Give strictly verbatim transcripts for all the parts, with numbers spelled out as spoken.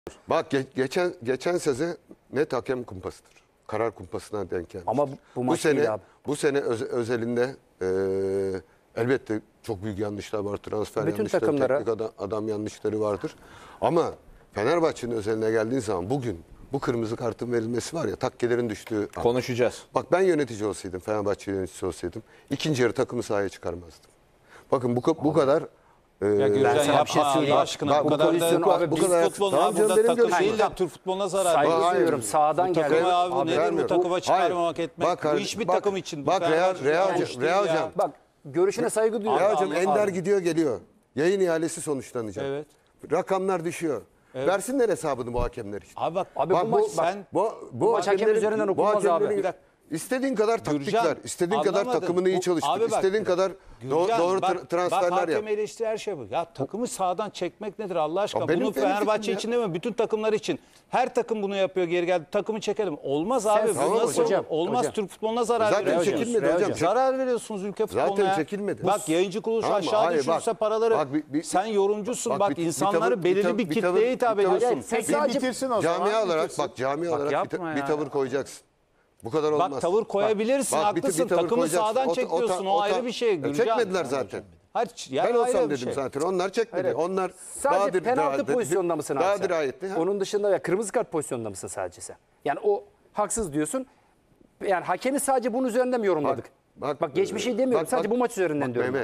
Bak ge geçen geçen sezon net hakem kumpasıdır. Karar kumpasına denk gelmiş. Ama bu, bu, bu sene abi. bu sene öz özelinde e, elbette çok büyük yanlışlar var. Transfer Bütün yanlışları, takımlara... teknik adam, adam yanlışları vardır. Ama Fenerbahçe'nin özeline geldiğin zaman bugün bu kırmızı kartın verilmesi var ya, takkelerin düştüğü an. Konuşacağız. Bak ben yönetici olsaydım, Fenerbahçe yöneticisi olsaydım ikinci yarı takımı sahaya çıkarmazdım. Bakın bu bu kadar Ya Gürcan yapma Allah aşkına. Bak, bu kadar da bu, bu biz kadar futbolun tamam abi burada canım, takım benim değil de görüşüm. Türk futboluna zarar Saygı veriyor. duyuyorum. Sağdan Bu geldi. takımı abi, Abi, nedir bu vermiyorum. takıma çıkarmamak Hayır. etmek? Bak, bu hiçbir bak, takım için. bak, Real, Real, Real hocam. Bak görüşüne saygı duyuyorum. Ya hocam Abi, Ender abi. gidiyor geliyor. Yayın ihalesi sonuçlanacak. Evet. Rakamlar düşüyor. Evet. Versinler hesabını bu hakemler için. Abi bak, Abi Bak bu bu, maç bak, sen- bu, bu, maç hakem üzerinden bu okunmaz abi. hakemlerin- Bir dakika. İstediğin kadar taktik Gürcan, ver. İstediğin kadar anlamadın. takımını iyi Bu- çalıştır. abi bak, İstediğin kadar doğru, Gürcan, doğru bak, tra- transferler bak, yap. hakem eleştiri her şey bu. Ya takımı sağdan çekmek nedir Allah aşkına? Ya benim- bunu benim Fenerbahçe fikrim için değil mi? Bütün takımlar için. Her takım bunu yapıyor, geri geldi. Takımı çekelim. Olmaz abi. Bu tamam nasıl hocam, olur? Olmaz. hocam. Türk futboluna zarar Zaten veriyorsunuz. çekilmedi Hocam. hocam. Zarar veriyorsunuz ülke futboluna. Zaten ya. çekilmedi. Bak yayıncı kuruluş Tamam, aşağı hayır, düşürse bak, paraları. bak, bir- bir- sen yorumcusun. bak, Bak, bir- bir insanları tavır- belirli bir tavır- bir bir kitleye tavır- hitap bir tavır- ediyorsun. Sen Peki sadece bitirsin o zaman. Cami olarak bitirsin. bak cami Bak, olarak bir, yapma ta- ya. bir tavır koyacaksın. Bu kadar olmaz. Bak tavır koyabilirsin, Bak, bir- bir haklısın. tavır Takımı koyacaksın. sağdan O ta- çekiyorsun, o ta- ayrı ta- bir şey, E, Gürcan. Çekmediler zaten. Hayır, yani Ben ayrı olsam bir dedim şey. zaten. Onlar çekmedi. Evet. Onlar Sadece daha dir- penaltı daha- pozisyonunda mısın abi Daha sen? dirayetli. ha? Onun dışında ya kırmızı kart pozisyonunda mısın sadece sen? Yani o haksız diyorsun. Yani hakemi sadece bunun üzerinden mi yorumladık? Bak, bak geçmişi demiyorum. bak, sadece bak, bu maç üzerinden bak diyorum. Mehmet.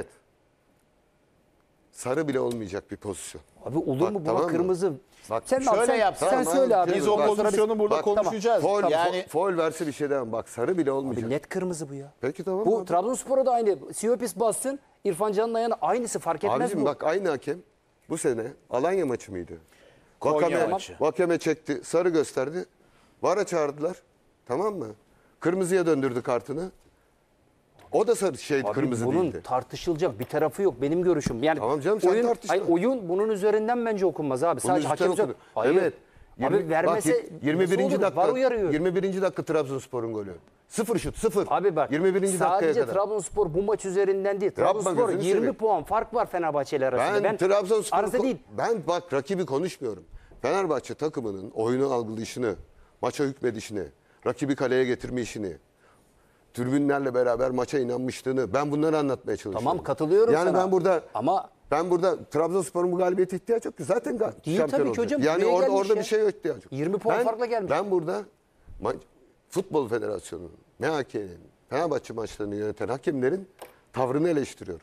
Sarı bile olmayacak bir pozisyon. Abi olur Bak, mu buna tamam mı? kırmızı? Bak, sen şöyle al, sen, yap, sen tamam söyle abi, abi. Biz o Bak, pozisyonu burada bak, konuşacağız. Foul, yani fo- foul verse bir şey demem. Bak sarı bile olmayacak. Abi net kırmızı bu ya. Peki tamam Bu abi. Trabzonspor'a da aynı. Siyopis bassın. İrfan Can'ın ayağına aynısı fark etmez Abicim bu. bak aynı hakem bu sene Alanya maçı mıydı? Konya Vakame, maçı. Vakame çekti, sarı gösterdi. VAR'a çağırdılar. Tamam mı? Kırmızıya döndürdü kartını. O da sarı şey Abi kırmızı bunun değildi. tartışılacak bir tarafı yok benim görüşüm. Yani Tamam canım, sen oyun, tartışma. ay, oyun bunun üzerinden bence okunmaz abi. Bunun Sadece üstten hakem okudu. Hayır. Evet. Abi Yirmi- vermese bak, yirmi birinci nasıl olur? dakika. VAR uyarıyor. yirmi birinci dakika Trabzonspor'un golü. Sıfır şut, sıfır. Abi bak yirmi birinci dakikaya sadece kadar. Trabzonspor bu maç üzerinden değil. Yapma, Trabzonspor gözünü yirmi seveyim. puan fark var Fenerbahçe ile arasında. Ben, Trabzonspor arasında değil. Ben bak rakibi konuşmuyorum. Fenerbahçe takımının oyunu algılayışını, maça hükmedişini, rakibi kaleye getirme işini, tribünlerle beraber maça inanmışlığını ben bunları anlatmaya çalışıyorum. Tamam katılıyorum yani sana. ben burada Ama ben burada Trabzonspor'un bu galibiyete ihtiyaç yok ki. Zaten ga- Değil şampiyon tabii ki olacak. hocam, Yani buraya orada gelmiş orada ya. bir şey yok ihtiyaç yok. yirmi puan Ben- farkla gelmiş. Ben burada ma- Futbol Federasyonu'nun, M H K'nin, Fenerbahçe maçlarını yöneten hakemlerin tavrını eleştiriyorum.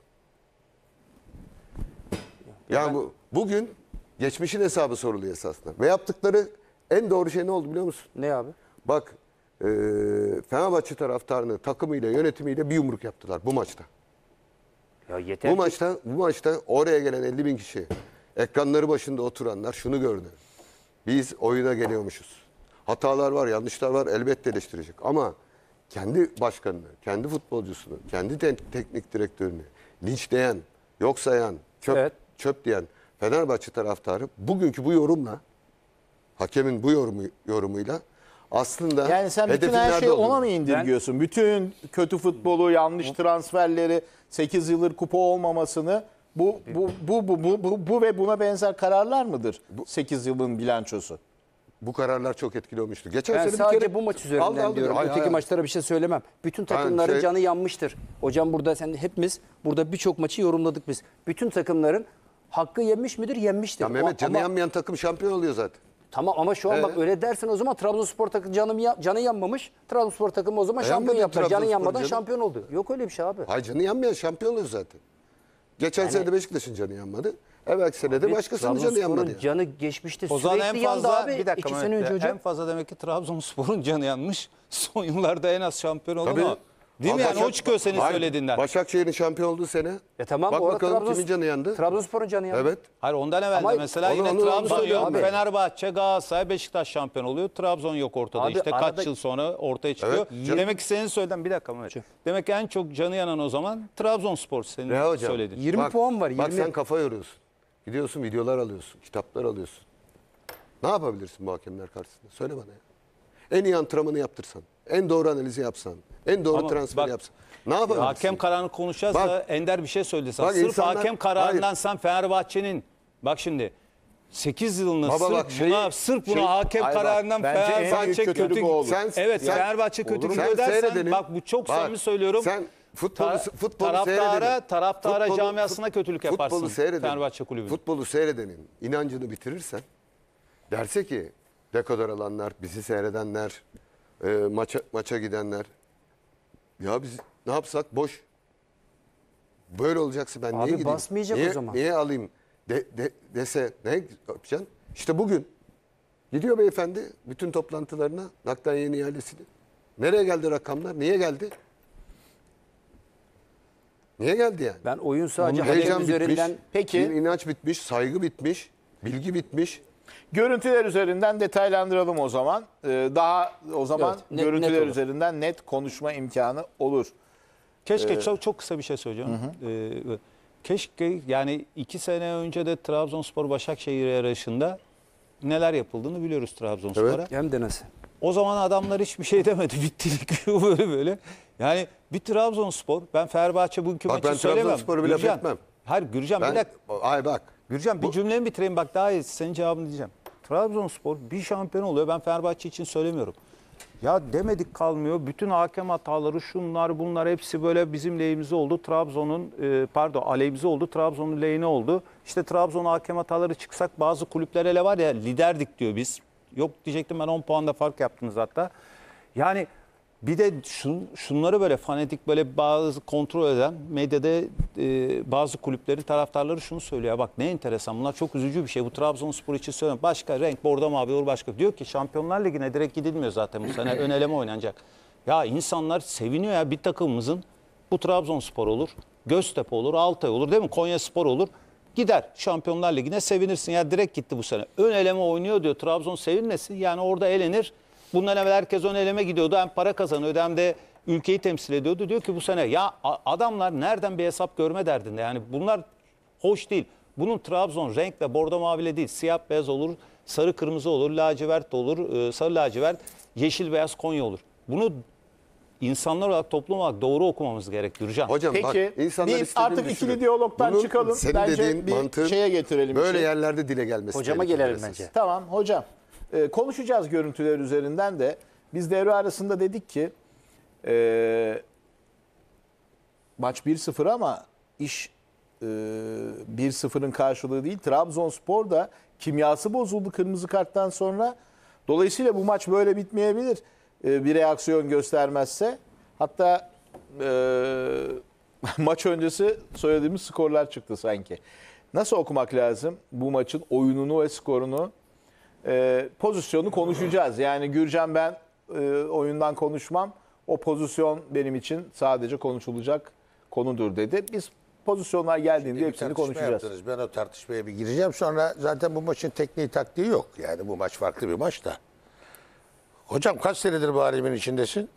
Yani bu, bugün geçmişin hesabı soruluyor esasında. Ve yaptıkları en doğru şey ne oldu biliyor musun? ne abi? Bak e, Fenerbahçe taraftarını takımıyla yönetimiyle bir yumruk yaptılar bu maçta. Ya yeter Bu ki- maçta bu maçta oraya gelen elli bin kişi, ekranları başında oturanlar şunu gördü. Biz oyuna geliyormuşuz. Hatalar var, yanlışlar var, elbette eleştirecek. Ama kendi başkanını, kendi futbolcusunu, kendi te- teknik direktörünü linçleyen, yok sayan, çöp, Evet. çöp diyen Fenerbahçe taraftarı bugünkü bu yorumla, hakemin bu yorumu, yorumuyla aslında yani sen bütün hedefin her nerede şeyi ona olduğunu- mı indirgiyorsun? Bütün kötü futbolu, yanlış transferleri, sekiz yıldır kupa olmamasını bu bu bu bu bu, bu, bu ve buna benzer kararlar mıdır? sekiz yılın bilançosu. Bu kararlar çok etkili olmuştu. Geçen Ben sene bir sadece kere bu maç üzerinden aldı, aldı. diyorum. Hayır, Öteki hayır. maçlara bir şey söylemem. Bütün takımların şey- canı yanmıştır. Hocam burada sen hepimiz burada birçok maçı yorumladık biz. Bütün takımların hakkı yenmiş midir? Yenmiştir. Ya Mehmet O- canı ama, yanmayan takım şampiyon oluyor zaten. Tamam ama şu an Ee? bak öyle dersen o zaman Trabzonspor takımı canı, ya- canı yanmamış. Trabzonspor takımı o zaman E, şampiyon yanmadı yaptılar. Canı Trabzonspor yanmadan canı. şampiyon oldu. Yok öyle bir şey abi. Hayır canı yanmayan şampiyon oluyor zaten. Geçen sene de Beşiktaş'ın canı yanmadı. Evvelki sene de başkasının canı Trabzonspor'un yanmadı. Yani. canı geçmişte O zaman sürekli en yandı fazla abi. bir dakika İki Mehmet sene önce Bey, hocam. en fazla demek ki Trabzonspor'un canı yanmış. Son yıllarda en az şampiyon oldu Tabii. mu? Değil mi Ama yani o Başak- çıkıyor senin Hayır, söylediğinden. Başakşehir'in şampiyon olduğu sene. E tamam, Bak bu arada bakalım Trabzons- kimin canı yandı. Trabzonspor'un canı yandı. Evet. Hayır ondan evvel Ama de mesela onu- yine onu- onu Trabzon söylüyorum yok. ben. Fenerbahçe, Galatasaray, Beşiktaş şampiyon oluyor. Trabzon yok ortada. Abi işte arada- kaç yıl sonra ortaya çıkıyor. Evet, can- Demek ki senin söylediğin bir dakika Mehmet. Demek ki en çok canı yanan o zaman Trabzonspor senin Reha hocam. söylediğin. yirmi Bak- puan var. Bak yirmi. sen kafa yoruyorsun. Gidiyorsun videolar alıyorsun. Kitaplar alıyorsun. Ne yapabilirsin bu hakemler karşısında? Söyle bana ya. En iyi antrenmanı yaptırsan. En doğru analizi yapsan. En doğru Ama transferi bak- yapsan. Ne yapabilirsin? Hakem kararını konuşacağız Bak- da Ender bir şey söyledi sana. Bak Sırf insanlar- hakem kararından Hayır. sen Fenerbahçe'nin bak şimdi sekiz yılını Baba sırf bak şeyi- buna, sırf buna şey- hakem Hayır bak, kararından bence en büyük Fenerbahçe kötülük kötü. o olur. Sen- evet sen- Fenerbahçe kötü Olur mu? gidiyor Sen dersen seyredelim. bak bu çok Bak, samimi söylüyorum. Sen futbolu, Ta- futbolu taraftara, seyredenin. taraftara Futbolu- camiasına kötülük yaparsın. Futbolu seyredenin. Fenerbahçe kulübü. Futbolu seyredenin inancını bitirirsen derse ki dekodor alanlar, bizi seyredenler, e, maça, maça gidenler ya biz ne yapsak boş. Böyle olacaksa ben Abi niye gideyim? basmayacak o niye, zaman. Niye alayım de, de- dese ne yapacaksın? İşte bugün gidiyor beyefendi bütün toplantılarına nakden yeni ihalesini. Nereye geldi rakamlar? Niye geldi? Niye geldi yani? Ben oyun sadece Heyecan hakem bitmiş, üzerinden Peki. bir inanç bitmiş, saygı bitmiş, bilgi bitmiş. Görüntüler üzerinden detaylandıralım o zaman. Ee, daha o zaman Evet, net- görüntüler net olur. üzerinden net konuşma imkanı olur. Keşke çok çok kısa bir şey söyleyeceğim. Ee, keşke yani iki sene önce de Trabzonspor Başakşehir yarışında neler yapıldığını biliyoruz Trabzonspor'a. Evet. hem de nasıl? O zaman adamlar hiçbir şey demedi. Bitti lig böyle böyle. Yani bir Trabzonspor, ben Fenerbahçe bugünkü Bak maçı ben söylemem. Trabzonspor'u bile laf Gürcan, etmem. Hayır Gürcan bir Ben, dakika. ay bak. Gürcan bir Bu- cümlemi bitireyim bak daha iyi senin cevabını diyeceğim. Trabzonspor bir şampiyon oluyor. Ben Fenerbahçe için söylemiyorum. Ya demedik kalmıyor. Bütün hakem hataları şunlar bunlar hepsi böyle bizim lehimize oldu. Trabzon'un e, pardon aleyhimize oldu. Trabzon'un lehine oldu. İşte Trabzon hakem hataları çıksak bazı kulüpler hele var ya liderdik diyor biz. Yok diyecektim ben on puanda fark yaptınız hatta. Yani bir de şun, şunları böyle fanatik böyle bazı kontrol eden medyada e, bazı kulüplerin taraftarları şunu söylüyor. Ya bak ne enteresan bunlar çok üzücü bir şey. Bu Trabzonspor için söylüyorum. Başka renk bordo mavi olur başka. Diyor ki Şampiyonlar Ligi'ne direkt gidilmiyor zaten bu sene ön eleme oynanacak. Ya insanlar seviniyor ya bir takımımızın bu Trabzonspor olur, Göztepe olur, Altay olur değil mi? Konyaspor olur. Gider Şampiyonlar Ligi'ne sevinirsin. Ya direkt gitti bu sene. Ön eleme oynuyor diyor. Trabzon sevinmesin. Yani orada elenir. Bundan evvel herkes ön eleme gidiyordu. Hem para kazanıyordu hem de ülkeyi temsil ediyordu. Diyor ki bu sene ya a- adamlar nereden bir hesap görme derdinde. Yani bunlar hoş değil. Bunun Trabzon renkle bordo maviyle değil. Siyah beyaz olur, sarı kırmızı olur, lacivert de olur, e, sarı lacivert, yeşil beyaz Konya olur. Bunu insanlar olarak toplum olarak doğru okumamız gerek Gürcan. Hocam Peki bak insanlar bir istediğini artık ikili düşünüyor. diyalogtan Bunun çıkalım. Senin Bence dediğin bir mantığın şeye getirelim böyle işi. yerlerde dile gelmesi. Hocama tehlikeli gelelim esas. bence. Tamam hocam. Ee, konuşacağız görüntüler üzerinden de. Biz devre arasında dedik ki e, maç bir sıfır ama iş e, bir sıfırın karşılığı değil. Trabzonspor da kimyası bozuldu kırmızı karttan sonra. Dolayısıyla bu maç böyle bitmeyebilir. E, bir reaksiyon göstermezse. Hatta e, maç öncesi söylediğimiz skorlar çıktı sanki. Nasıl okumak lazım bu maçın oyununu ve skorunu? E, pozisyonu konuşacağız. Yani Gürcan ben e, oyundan konuşmam. O pozisyon benim için sadece konuşulacak konudur dedi. Biz pozisyonlar geldiğinde Bir hepsini tartışma konuşacağız. yaptınız. Ben o tartışmaya bir gireceğim. Sonra zaten bu maçın tekniği taktiği yok. Yani bu maç farklı bir maç da. Hocam kaç senedir bu alemin içindesin?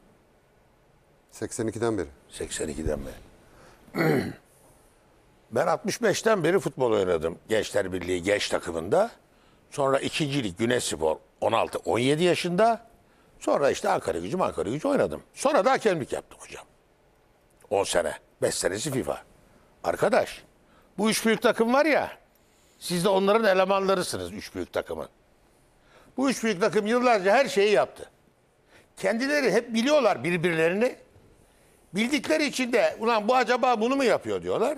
seksen ikiden beri. seksen ikiden beri. Ben altmış beşten beri futbol oynadım. Gençler Birliği genç takımında. Sonra ikincilik Güneşspor on altı on yedi yaşında. Sonra işte Ankara Gücü Ankara Gücü oynadım. Sonra da hakemlik yaptım hocam. on sene. beş senesi FIFA. Arkadaş bu üç büyük takım var ya, siz de onların elemanlarısınız üç büyük takımın. Bu üç büyük takım yıllarca her şeyi yaptı. Kendileri hep biliyorlar birbirlerini. Bildikleri için de ulan bu acaba bunu mu yapıyor diyorlar.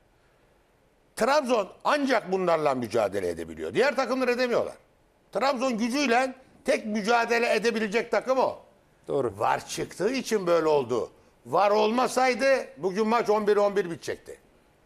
Trabzon ancak bunlarla mücadele edebiliyor. Diğer takımlar edemiyorlar. Trabzon gücüyle tek mücadele edebilecek takım o. Doğru. Var çıktığı için böyle oldu. Var olmasaydı bugün maç on bir on bir bitecekti.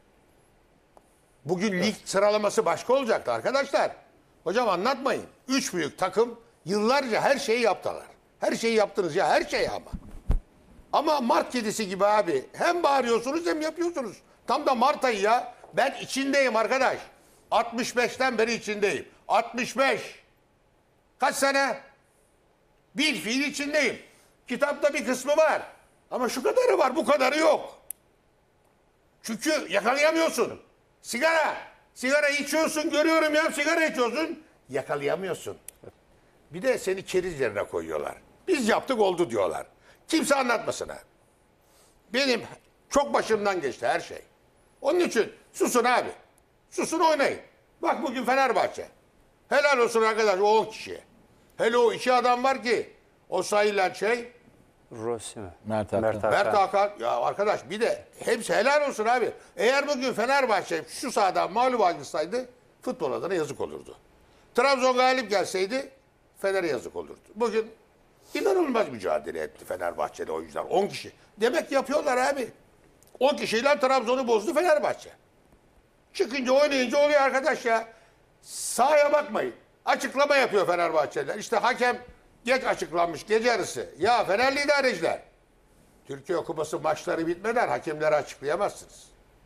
Bugün lig sıralaması başka olacaktı arkadaşlar. Hocam anlatmayın. Üç büyük takım yıllarca her şeyi yaptılar. Her şeyi yaptınız ya her şeyi ama. Ama Mart kedisi gibi abi. Hem bağırıyorsunuz hem yapıyorsunuz. Tam da Mart ayı ya. Ben içindeyim arkadaş. altmış beşten beri içindeyim. altmış beş. Kaç sene? Bir fiil içindeyim. Kitapta bir kısmı var. Ama şu kadarı var, bu kadarı yok. Çünkü yakalayamıyorsun. Sigara. Sigara içiyorsun, görüyorum ya sigara içiyorsun. Yakalayamıyorsun. Bir de seni keriz yerine koyuyorlar. Biz yaptık oldu diyorlar. Kimse anlatmasın ha. Benim çok başımdan geçti her şey. Onun için susun abi. Susun oynayın. Bak bugün Fenerbahçe. Helal olsun arkadaş o on kişiye. Hele o iki adam var ki o sayılan şey Rossi mi? Mert Hakan. Mert Hakan. Mert Hakan. Ya arkadaş bir de hepsi helal olsun abi. Eğer bugün Fenerbahçe şu sahadan mağlup ayrılsaydı futbol adına yazık olurdu. Trabzon galip gelseydi Fener'e yazık olurdu. Bugün inanılmaz mücadele etti Fenerbahçeli oyuncular. on kişi. Demek yapıyorlar abi. on kişiyle Trabzon'u bozdu Fenerbahçe. Çıkınca oynayınca oluyor arkadaş ya. Sahaya bakmayın. Açıklama yapıyor Fenerbahçeliler. İşte hakem geç açıklanmış gece yarısı. Ya Fenerli idareciler. Türkiye Kupası maçları bitmeden hakemleri açıklayamazsınız.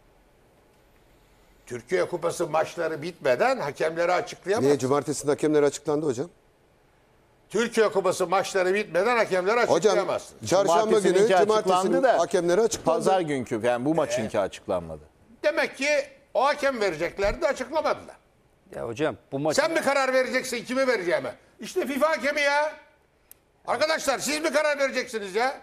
Türkiye Kupası maçları bitmeden hakemleri Niye açıklayamazsınız. cumartesinde hakemler açıklandı hocam? Türkiye Kupası maçları bitmeden hakemleri Hocam açıklayamazsınız. çarşamba günü Cumartesininki cumartesinin açıklandı da hakemleri açıklandı. Pazar günkü yani bu maçınki açıklanmadı. Demek ki o hakem vereceklerdi açıklamadılar. Ya hocam bu maç Sen mi karar vereceksin kimi vereceğime? İşte FIFA hakemi ya. Arkadaşlar siz mi karar vereceksiniz ya?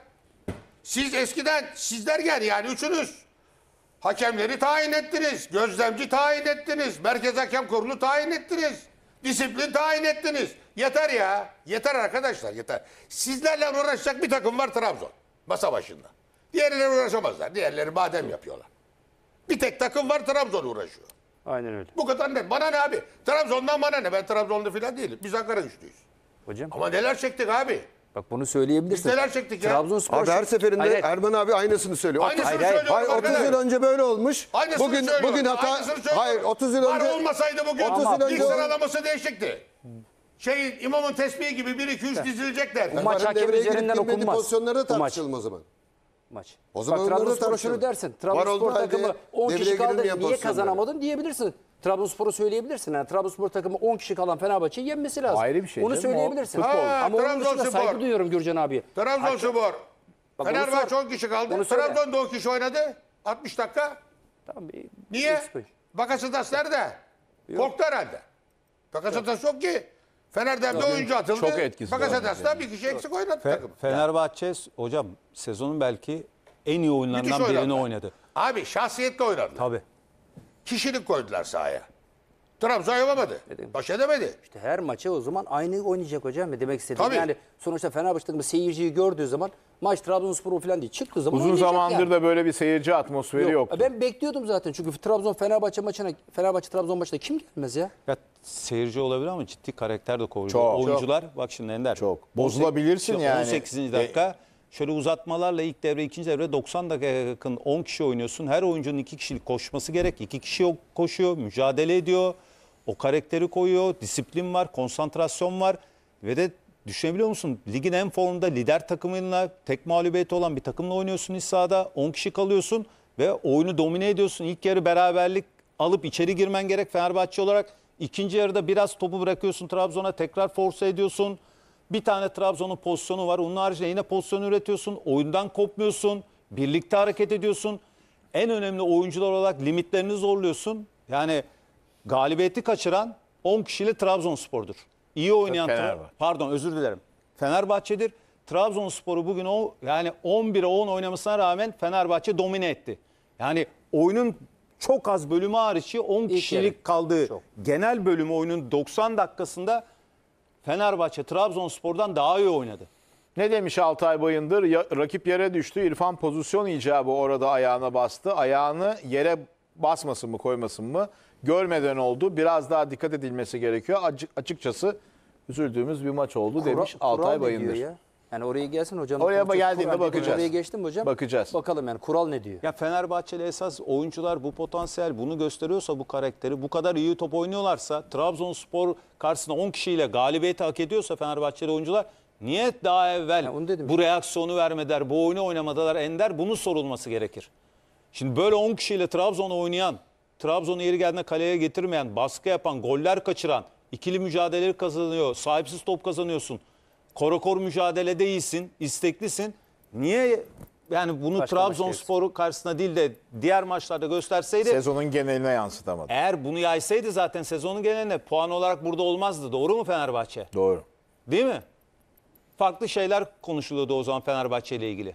Siz eskiden siz derken yani üçünüz hakemleri tayin ettiniz. Gözlemci tayin ettiniz. Merkez Hakem Kurulu tayin ettiniz. Disiplin tayin ettiniz. Yeter ya. Yeter arkadaşlar yeter. Sizlerle uğraşacak bir takım var Trabzon. Masa başında. Diğerleri uğraşamazlar. Diğerleri badem yapıyorlar. Bir tek takım var Trabzon uğraşıyor. aynen öyle. Bu kadar net. Bana ne abi? Trabzon'dan bana ne? Ben Trabzonlu falan değilim. Biz Ankara güçlüyüz. Hocam Ama neler çektik abi? bak bunu söyleyebilirsin. Biz neler çektik ya? Trabzonspor Abi her seferinde Hayır, hayır. Erman abi aynısını söylüyor. Aynısını Hayır, söylüyorum hayır, otuz arkadaşlar. yıl önce böyle olmuş. Aynısını bugün söylüyorum. bugün hata Aynısını söylüyorum. hayır otuz yıl Var önce olmasaydı bugün otuz yıl lig önce sıralaması değişikti. Şeyin imamın tesbihi gibi bir iki üç dizileceklerdi. Bu maç Varın hakem devreye girip üzerinden girmediği okunmaz. pozisyonları da Bu maç. tartışalım o zaman. maç. O zaman Bak onları da Trabzonspor'a tartışalım. şunu dersin. Var olduğu Trabzonspor halde takımı on devreye kişi kaldı. girilmeyen Niye pozisyonları. kazanamadın diyebilirsin. Trabzonspor'u söyleyebilirsin. Yani Trabzonspor takımı on kişi kalan Fenerbahçe'yi yenmesi lazım. Ayrı bir şey Onu canım, o söyleyebilirsin. futbol. Ha, Ama onun dışında Trabzonspor. saygı duyuyorum Gürcan abi. Trabzonspor. Bak onu Fenerbahçe sor. on kişi kaldı. Onu söyle. Trabzon'da on kişi oynadı. altmış dakika. Tamam, bir- Niye? eksik oyun. Bakasetas nerede? Korktu herhalde. Bakasetas yok ki. Fener'den de oyuncu atıldı. çok etkisiz Bakasetas'ta bir kişi eksik oynadı Fe- takım. Fenerbahçe hocam sezonun belki en iyi oyunlarından Müthiş birini oynadılar. oynadı. Abi şahsiyetle oynadılar. Tabii. Kişilik koydular sahaya. Trabzon yapamadı. Baş edemedi. İşte her maçı o zaman aynı oynayacak hocam. Ne demek istediğim. Tabii. Yani sonuçta Fenerbahçe takımı seyirciyi gördüğü zaman maç Trabzonspor falan değil. Çıktığı zaman Uzun oynayacak zamandır yani. da böyle bir seyirci atmosferi Yok. yoktu. Ben bekliyordum zaten. Çünkü Trabzon Fenerbahçe maçına Fenerbahçe Trabzon maçına kim gelmez ya? Ya seyirci olabilir ama ciddi karakter de koyuyor. Çok. Oyuncular bak şimdi Ender. Çok. Bozulabilirsin on sekiz- yani. on sekizinci dakika şöyle uzatmalarla ilk devre ikinci devre doksan dakikaya yakın on kişi oynuyorsun. Her oyuncunun iki kişilik koşması gerek. İki kişi koşuyor, mücadele ediyor. O karakteri koyuyor. Disiplin var, konsantrasyon var. Ve de düşünebiliyor musun? Ligin en formunda lider takımıyla tek mağlubiyeti olan bir takımla oynuyorsun iç sahada. on kişi kalıyorsun ve oyunu domine ediyorsun. İlk yarı beraberlik alıp içeri girmen gerek Fenerbahçe olarak. İkinci yarıda biraz topu bırakıyorsun Trabzon'a, tekrar force ediyorsun. Bir tane Trabzon'un pozisyonu var. Onun haricinde yine pozisyon üretiyorsun. Oyundan kopmuyorsun. Birlikte hareket ediyorsun. En önemli oyuncular olarak limitlerini zorluyorsun. Yani galibiyeti kaçıran on kişiyle Trabzonspor'dur. İyi oynayan Fenerbahçe. pardon özür dilerim. Fenerbahçe'dir. Trabzonspor'u bugün o yani on bire on oynamasına rağmen Fenerbahçe domine etti. Yani oyunun çok az bölümü hariç on kişilik yarı. kaldığı Çok. genel bölümü oyunun doksan dakikasında Fenerbahçe Trabzonspor'dan daha iyi oynadı. Ne demiş Altay Bayındır? Ya- rakip yere düştü. İrfan pozisyon icabı orada ayağına bastı. Ayağını yere basmasın mı koymasın mı? Görmeden oldu. Biraz daha dikkat edilmesi gerekiyor. Açık, açıkçası üzüldüğümüz bir maç oldu demiş Kural- kural Altay ne Bayındır. diyor ya? Yani oraya gelsin hocam. Oraya Konuşacak geldiğinde kural ne diyor? bakacağız. Oraya geçtim mi hocam? Bakacağız. Bakalım yani kural ne diyor? Ya Fenerbahçeli esas oyuncular bu potansiyel bunu gösteriyorsa bu karakteri bu kadar iyi top oynuyorlarsa Trabzonspor karşısında on kişiyle galibiyeti hak ediyorsa Fenerbahçeli oyuncular niye daha evvel Ya onu dedim bu reaksiyonu vermediler, bu oyunu oynamadılar Ender bunun sorulması gerekir. Şimdi böyle on kişiyle Trabzon oynayan, Trabzon'u yeri geldiğinde kaleye getirmeyen, baskı yapan, goller kaçıran, ikili mücadeleleri kazanıyor, sahipsiz top kazanıyorsun. Korakor mücadelede iyisin, isteklisin. Niye yani bunu Başka Trabzonspor karşısında değil de diğer maçlarda gösterseydi Sezonun geneline yansıtamadı. eğer bunu yaysaydı zaten sezonun geneline puan olarak burada olmazdı. Doğru mu Fenerbahçe? Doğru. Değil mi? Farklı şeyler konuşuluyordu o zaman Fenerbahçe ile ilgili.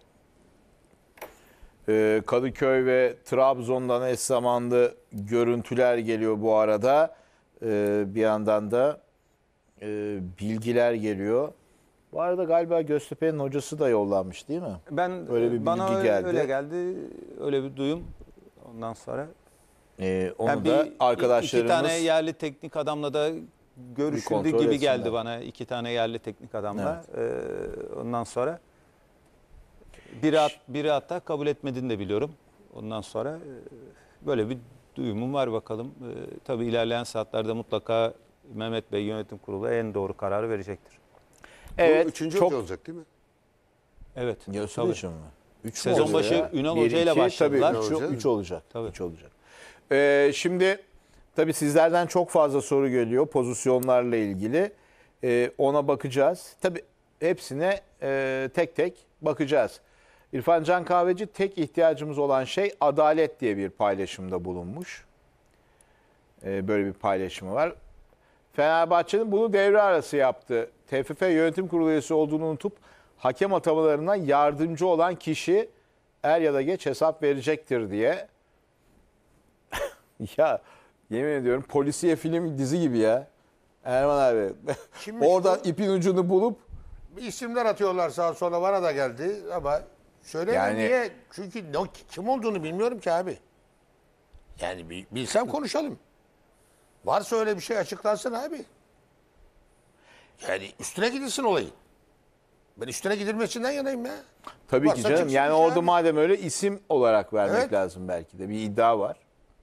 Ee, Kadıköy ve Trabzon'dan eş zamanlı görüntüler geliyor bu arada. Ee, bir yandan da e, bilgiler geliyor. Bu arada galiba Göztepe'nin hocası da yollanmış değil mi? Ben Öyle bir bana bilgi öyle, geldi. öyle geldi. Öyle bir duyum. Ondan sonra Ee, onu yani da bir, arkadaşlarımız... iki tane yerli teknik adamla da görüşüldü kontrol gibi etsinler. geldi bana. İki tane yerli teknik adamla. Ee, ondan sonra biri, hat- biri hatta kabul etmediğini de biliyorum. Ondan sonra e, böyle bir duyumum var bakalım. Ee, tabii ilerleyen saatlerde mutlaka Mehmet Bey yönetim kurulu en doğru kararı verecektir. Evet, Bu üçüncü çok hoca olacak değil mi? Evet. Göztepe tabii. için mi? Üç mü Sezon oluyor başı ya? Ünal Bir, Hoca ile iki, başladılar. Tabii Hoca. üç, üç olacak. Tabii. Üç olacak. Ee, şimdi tabii sizlerden çok fazla soru geliyor pozisyonlarla ilgili. Ee, ona bakacağız. Tabii hepsine e, tek tek bakacağız. İrfan Can Kahveci tek ihtiyacımız olan şey adalet diye bir paylaşımda bulunmuş. Ee, böyle bir paylaşımı var. Fenerbahçe'nin bunu devre arası yaptı. T F F yönetim kurulu üyesi olduğunu unutup hakem atamalarına yardımcı olan kişi er ya da geç hesap verecektir diye. Ya yemin ediyorum polisiye film dizi gibi ya. Erman abi. Kimmiş Oradan bu? ipin ucunu bulup Bir isimler atıyorlar sağa sola, bana da geldi ama söyleme Yani- niye? Çünkü ne, kim olduğunu bilmiyorum ki abi. Yani bi- bilsem konuşalım. Varsa öyle bir şey açıklansın abi. Yani üstüne gidilsin olayın. Ben üstüne gidilmesinden yanayım ya. tabii ki Varsa canım çıksın yani bir orada şey abi. madem öyle isim olarak vermek Evet. lazım belki de bir iddia var.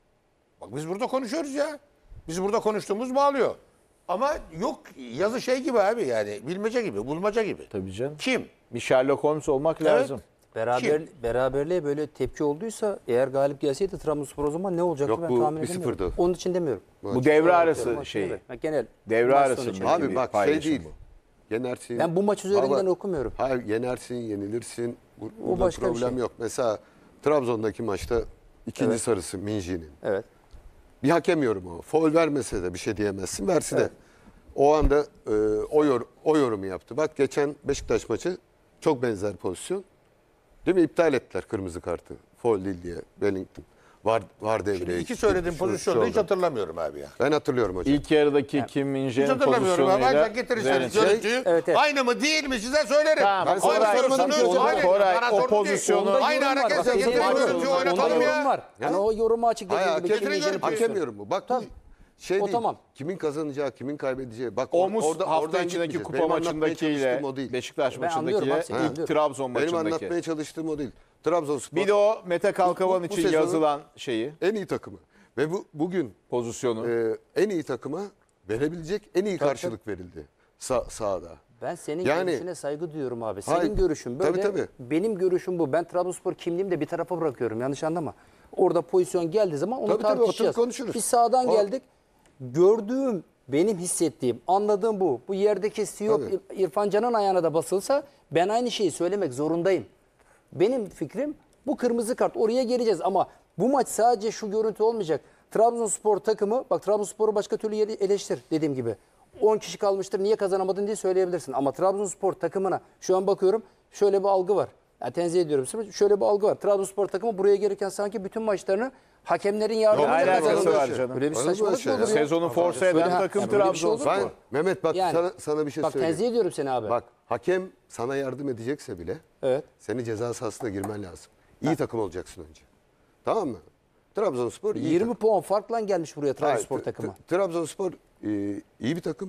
Bak biz burada konuşuyoruz ya. Biz burada konuştuğumuz bağlıyor. Ama yok, yazı şey gibi abi, yani bilmece gibi, bulmaca gibi. Tabii canım. Kim? Bir Sherlock Holmes olmak Evet. lazım. Beraber, beraberliğe böyle tepki olduysa eğer galip gelseydi Trabzonspor o zaman ne olacaktı Yok, ben bu tahmin bir edemiyorum. sıfırdı. Onun için demiyorum. Bu devre arası Maç şey. değil. Ha, genel. Devre maç arasındaki sonu için. bir Abi bak şey paylaşım değil. bu. Yenersin. Ben bu maç üzerinden Ama- okumuyorum. Hayır, yenersin, yenilirsin. Bu, burada başka bir problem şey. yok. Mesela Trabzon'daki maçta ikinci sarısı Minji'nin. Evet. Bir hakem yorumu o. Faul vermese de bir şey diyemezsin. Verse de. O anda e, o, yor, o yorumu yaptı. Bak geçen Beşiktaş maçı çok benzer pozisyon. Değil mi? İptal ettiler kırmızı kartı. Faul değil diye Wellington. Var, var devreye. İki gitti. söylediğim Şu- pozisyonu şu hiç oldu. hatırlamıyorum abi ya. Ben hatırlıyorum hocam. İlk yarıdaki Kim Hiç Min-jae'nin hatırlamıyorum abi. pozisyonuyla Ancak getirirseniz Zeynep- görüntüyü. Evet, evet. Aynı mı değil mi size söylerim. Tamam, Aynı Koray, sorsanız, onu- aynı. Koray, Bana o sorun değil. pozisyonu- Onda Aynı yorum var. hareketse Bak, getirin onda görüntüyü yorum- oynatalım onda ya. yorum var. Yani o yorumu açık Hayır, dediğim gibi. hakem, Kim yiyeceğini hakem pozisyonu. yorumu. Bak bu Tabii. şey O değil. tamam. Kimin kazanacağı, kimin kaybedeceği. Bak Omuz or- orada, hafta oradan içindeki gitmeyeceğiz. kupa Benim anlatmaya maçındakiyle çalıştığım o değil. Beşiktaş Ben anlıyorum maçındakiyle abi, seni ilk anlıyorum. Trabzon Benim maçındaki. anlatmaya çalıştığım o değil. Trabzonspor Bir de o Mete Kalkavan Bu- bu için sezonu- yazılan şeyi, en iyi takımı. Ve bu bugün pozisyonu. e, en iyi takıma verebilecek en iyi karşılık verildi Sa- sahada. Ben senin Yani- görüşüne saygı duyuyorum abi. Senin Hayır, görüşün böyle. tabii, tabii. Benim görüşüm bu. Ben Trabzonspor kimliğimi de bir tarafa bırakıyorum. Yanlış anlama. Orada pozisyon geldiği zaman onu Tabii, tabii, tartışacağız. oturup konuşuruz. Biz sağdan O- geldik. Gördüğüm, benim hissettiğim, anladığım bu. Bu yerdeki Siyop Tabii. İrfan Can'ın ayağına da basılsa ben aynı şeyi söylemek zorundayım. Benim fikrim bu kırmızı kart. Oraya geleceğiz ama bu maç sadece şu görüntü olmayacak. Trabzonspor takımı, bak Trabzonspor'u başka türlü yere eleştir dediğim gibi. on kişi kalmıştır niye kazanamadın diye söyleyebilirsin. Ama Trabzonspor takımına şu an bakıyorum şöyle bir algı var. Yani tenzih ediyorum sizi. Şöyle bir algı var. Trabzonspor takımı buraya gelirken sanki bütün maçlarını hakemlerin yardımıyla Ne alakası kazanıyor. var canım? Böyle bir Olur mu saçmalık öyle mı şey olur ya? Sezonu force eden Böyle ha- takım ya böyle bir şey olur Trabzonspor. mu? Ben Mehmet bak Yani, sana, sana bir şey Bak söyleyeyim. tenzih ediyorum seni abi. Bak hakem sana yardım edecekse bile Evet. seni ceza sahasına girmen lazım. İyi takım olacaksın önce. Tamam mı? Trabzonspor iyi yirmi takım. puan farkla gelmiş buraya Trabzonspor Hayır, t- takımı. t- Trabzonspor e, iyi bir takım.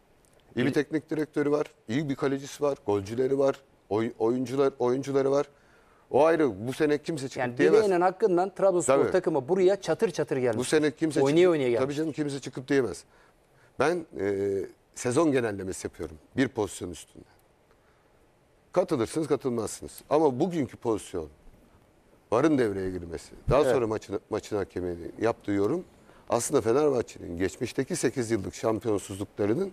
İyi bir teknik direktörü var. İyi bir kalecisi var. Golcüleri var. Oy, oyuncular oyuncuları var. O ayrı. Bu sene kimse çıkıp Yani diyemez. bileğinin hakkından Trabzonspor Tabii. takımı buraya çatır çatır gelmiş. Bu sene kimse oynaya çıkıp, oynaya gelmiş. tabii canım kimse çıkıp diyemez. Ben e, sezon genellemesi yapıyorum. Bir pozisyon üstünde. Katılırsınız, katılmazsınız. Ama bugünkü pozisyon, VAR'ın devreye girmesi, daha sonra maçın, maçın hakeminin yaptığı yorum, aslında Fenerbahçe'nin geçmişteki sekiz yıllık şampiyonsuzluklarının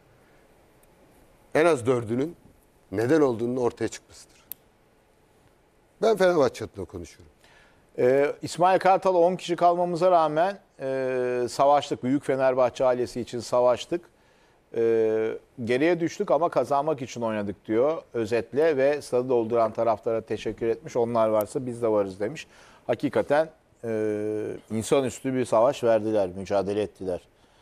en az dördünün neden olduğunun ortaya çıkmasıdır. Ben Fenerbahçe adına konuşuyorum. Ee, İsmail Kartal on kişi kalmamıza rağmen e, savaştık. Büyük Fenerbahçe ailesi için savaştık. E, geriye düştük ama kazanmak için oynadık diyor özetle ve stadı dolduran taraftara teşekkür etmiş. Onlar varsa biz de varız demiş. Hakikaten e, insanüstü bir savaş verdiler, mücadele ettiler.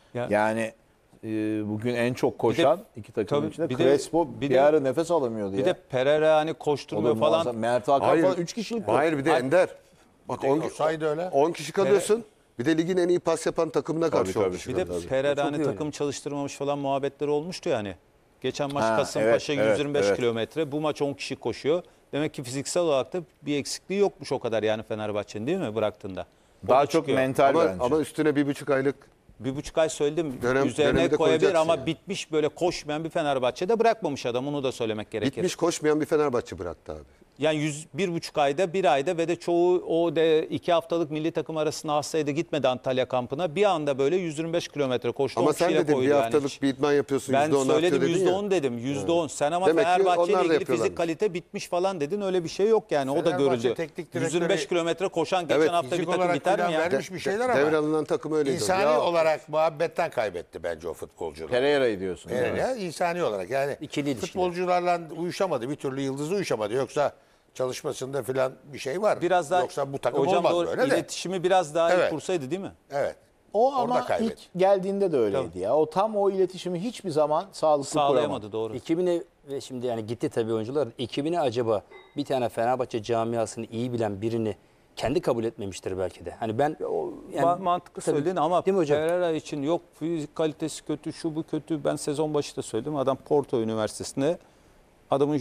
Ya- Yani e, bugün en çok koşan iki takım tabii, içinde bir de- Crespo bir bir, de- ara nefes alamıyordu Bir ya. de Pereira hani O da koşturmuyor muazzam. falan. Mert Hakan Hayır. falan üç kişilik. Hayır bir de Ender. Bak on, olsaydı öyle. on kişi kalıyorsun. Bir de ligin en iyi pas yapan takımına karşı tabii. on kişi Bir de kalıyorsun. Pereira hani iyi takım çalıştırmamış falan muhabbetleri olmuştu yani. Geçen maç Ha, Kasımpaşa evet, yüz yirmi beş evet, evet. kilometre. Bu maç on kişi koşuyor. Demek ki fiziksel olarak da bir eksikliği yokmuş o kadar yani Fenerbahçe'nin, değil mi bıraktığında? O Daha da çok çıkıyor. mental Ama, bence. ama üstüne bir buçuk aylık Bir buçuk ay söyledim. Dönem- Üzerine dönemi de koyabilir koyacaksın ama yani. bitmiş böyle koşmayan bir Fenerbahçe'de bırakmamış adam. Onu da söylemek gerekir. bitmiş koşmayan bir Fenerbahçe bıraktı abi. Yani yüz, bir buçuk ayda, bir ayda ve de çoğu o de iki haftalık milli takım arasında hastaydı, gitmedi Antalya kampına. Bir anda böyle yüz yirmi beş kilometre koştu. Ama on sen kişiyle dedin koydu bir yani haftalık hiç. bir idman yapıyorsun Ben yüzde on artıyor söyledim dedin yüzde ya. on dedim. yüzde on. Sen ama Demek ki Fenerbahçe ile onlar da ilgili yapıyorlarmış. fizik kalite bitmiş falan dedin. Öyle bir şey yok yani. O da Fenerbahçe görüldü. teknik yüz yirmi beş direktörü- kilometre koşan geçen Evet, hafta bir fizik takım olarak biter mi filan ya? vermiş bir şeyler ama Devralınan takım öyleydi. insani Ya, olarak muhabbetten kaybetti bence o futbolcular. Pereira'yı diyorsun. değil Evet, mi? ya, insani olarak yani İkili ilişkiler. futbolcularla uyuşamadı. Bir türlü yıldızı uyuşamadı. Yoksa çalışmasında filan bir şey var. Biraz daha Yoksa bu takım hocam olmaz doğru, böyle de. iletişimi biraz daha Evet. iyi kursaydı değil mi? Evet. O Orada ama kaybetti. ilk geldiğinde de öyleydi ya. O tam o iletişimi hiçbir zaman sağlıklı kuramadı. Sağlayamadı doğru. ekibine ve şimdi yani gitti tabii oyuncular. Ekibine acaba bir tane Fenerbahçe camiasını iyi bilen birini kendi kabul etmemiştir belki de. Hani ben o yani Ma- mantıklı tabii, söyledin ama değil mi hocam? Pereira için yok fizik kalitesi kötü, şu bu kötü. Ben sezon başı da söyledim. Adam Porto Üniversitesi'nde adamın e,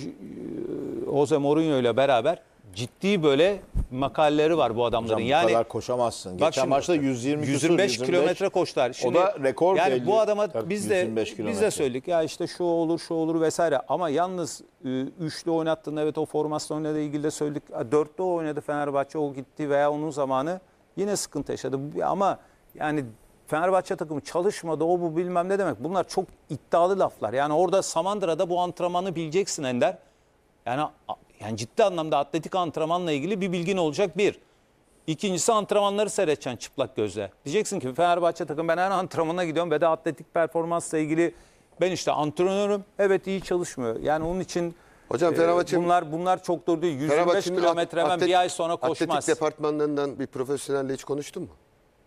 Jose Mourinho ile beraber ciddi böyle makaleleri var bu adamların. Hocam bu yani kadar koşamazsın. bak Geçen şimdi, maçta yüz yirmi yüz yirmi beş küsur, kilometre koştular. Şimdi, o da rekor yani belli. bu adama Tabii, biz de yüz yirmi beş biz kilometre. de söyledik ya işte şu olur şu olur vesaire ama yalnız e, üçlü oynattığında evet o formasyonla da ilgili de söyledik. Ha, dörtlü oynadı Fenerbahçe o gitti veya onun zamanı yine sıkıntı yaşadı. Ama yani Fenerbahçe takımı çalışmadı o bu bilmem ne demek. Bunlar çok iddialı laflar. Yani orada Samandıra'da bu antrenmanı bileceksin Ender. Yani yani ciddi anlamda atletik antrenmanla ilgili bir bilgin olacak bir. İkincisi antrenmanları seyredeceksin çıplak gözle. Diyeceksin ki Fenerbahçe takım ben her antrenmana gidiyorum ve de atletik performansla ilgili ben işte antrenörüm. Evet iyi çalışmıyor. Yani onun için Hocam e, Fenerbahçe- bunlar bunlar çok doğru değil. yüz yirmi beş Fenerbahçe'nin kilometre hemen atlet- bir ay sonra koşmaz. Atletik departmanlarından bir profesyonelle hiç konuştun mu?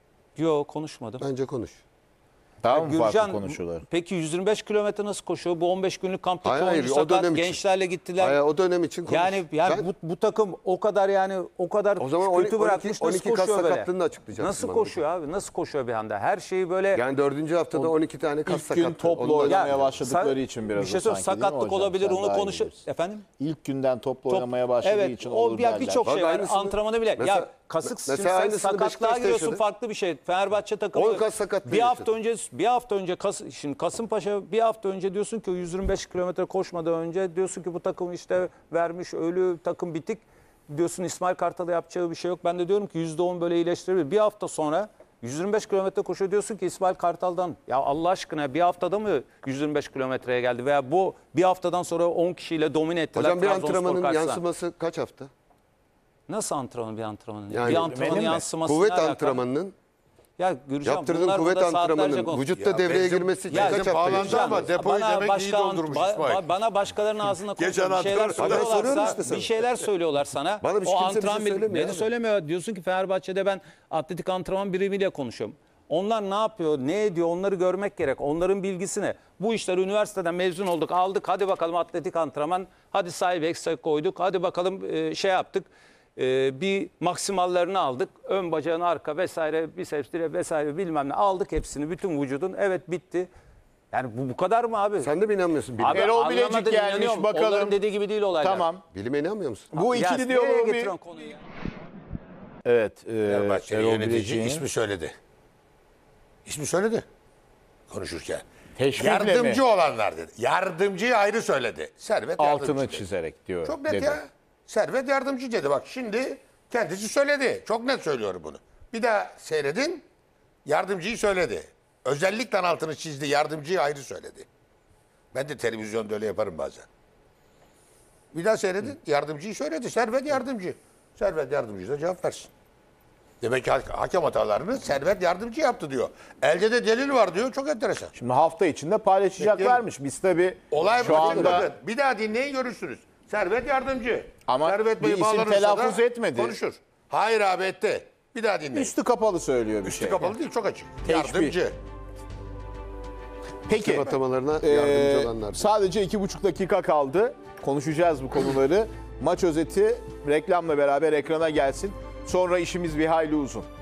Yok konuşmadım. Bence konuş. Daha mı farklı Gürcan, konuşuyorlar? peki yüz yirmi beş kilometre nasıl koşuyor? Bu on beş günlük kamptaki Hayır, hayır, oyuncu o sakat, dönem için. gençlerle gittiler. Hayır, o dönem için konuş. Yani, yani Sen- bu, bu takım o kadar yani o kadar O zaman on iki- kötü bırakmış on iki nasıl kas koşuyor böyle? sakatlığını da açıklayacaksın Nasıl bana koşuyor abi? Nasıl koşuyor bir anda? Her şeyi böyle Yani dördüncü haftada on iki tane kas İlk sakatlığı. gün topla Onu da- oynamaya Ya, başladıkları sa- için biraz bir şey o söyleyeyim, sanki değil mi sakatlık hocam? olabilir Sen onu daha iyi konuşur. bilirsin. Efendim? İlk günden topla Top- oynamaya başladığı evet, için o olur ya derler. birçok Bak şey var. aynısını- Antrenmanı bile. Mesela- ya kasık mesela şimdi sen aynısını sakatlığa Beşiktaş'ta giriyorsun yaşadı. farklı bir şey. Fenerbahçe takımı On kas sakatlığı bir hafta yaşadı. önce bir hafta önce Kas, şimdi Kasımpaşa bir hafta önce diyorsun ki o yüz yirmi beş kilometre koşmadan önce diyorsun ki bu takım işte vermiş ölü takım bitik. Diyorsun İsmail Kartal'a yapacağı bir şey yok. Ben de diyorum ki yüzde on böyle iyileştirebilir. Bir hafta sonra yüz yirmi beş kilometre koşuyor diyorsun ki İsmail Kartal'dan ya Allah aşkına bir haftada mı yüz yirmi beş kilometreye geldi veya bu bir haftadan sonra on kişiyle domine ettiler. Hocam bir Trabzonspor antrenmanın karşısında. yansıması kaç hafta? Nasıl antrenman bir antrenmanın? Yani bir antrenmanın benim mi? yansıması Kuvvet ne alaka? antrenmanının, Ya Gürcan yaptırdığın bunlar kuvvet burada saatlerce antrenmanının konuş- vücutta Ya devreye benzin- girmesi için Ya kaç benzin hafta pahalandı geçiyor? ama depoyu bana demek iyi başka, doldurmuş ba- İsmail. ba- bana başkalarının ağzına Geçen konuşuyor. Bir şeyler antrenör- Ben soruyorum söylüyorlarsa işte sana. bir şeyler söylüyorlar sana. Bana bir o kimse bir şey antrenman bir- söylemiyor beni abi. söylemiyor. Diyorsun ki Fenerbahçe'de ben atletik antrenman birimiyle konuşuyorum. Onlar ne yapıyor, ne ediyor onları görmek gerek. Onların bilgisini. Bu işler üniversiteden mezun olduk, aldık. Hadi bakalım atletik antrenman. Hadi sahibi ekstra koyduk. Hadi bakalım e, şey yaptık. E, bir maksimallerini aldık. Ön bacağını arka vesaire, biceps dire vesaire bilmem ne aldık hepsini. Bütün vücudun. Evet bitti. Yani bu bu kadar mı abi? Sen de mi inanmıyorsun bilime? Abi Erol Bilecik anlamadın, gelmiş, inanıyorum. bakalım. Onların dediği gibi değil olaylar. Tamam. Bilime inanmıyor musun? Bu Ya, ikili nereye diyaloğu bir... getiriyorsun konuyu ya? Evet. E, Fenerbahçe'nin Erol yönetici Bilecik'in ismi söyledi. İsmi söyledi. Konuşurken. Teşvikle Yardımcı mi? olanlar dedi. Yardımcıyı ayrı söyledi. Servet altını yardımcı dedi. çizerek diyor. Çok net dedi. ya. Servet yardımcı dedi. Bak şimdi kendisi söyledi. Çok net söylüyorum bunu. Bir daha seyredin. Yardımcıyı söyledi. Özellikle altını çizdi. Yardımcıyı ayrı söyledi. Ben de televizyonda öyle yaparım bazen. Bir daha seyredin. Yardımcıyı söyledi. Servet yardımcı. Servet yardımcı da cevap versin. Demek ki ha- hakem hatalarını Servet yardımcı yaptı diyor. Elde de delil var diyor. Çok enteresan. Şimdi hafta içinde paylaşacaklarmış. Biz tabii Olay şu bu. anda... Bakın, bir daha dinleyin görürsünüz. Servet yardımcı. Ama Servet bir Bey isim bağlanırsa telaffuz da etmedi. Konuşur. Hayır abi etti. Bir daha dinleyin. Üstü, Üstü kapalı söylüyor bir şey. kapalı değil çok açık. Teşbih. Yardımcı. Peki. Sistem atamalarına Ee, yardımcı olanlar. sadece iki buçuk dakika kaldı. Konuşacağız bu konuları. Maç özeti reklamla beraber ekrana gelsin. Sonra işimiz bir hayli uzun.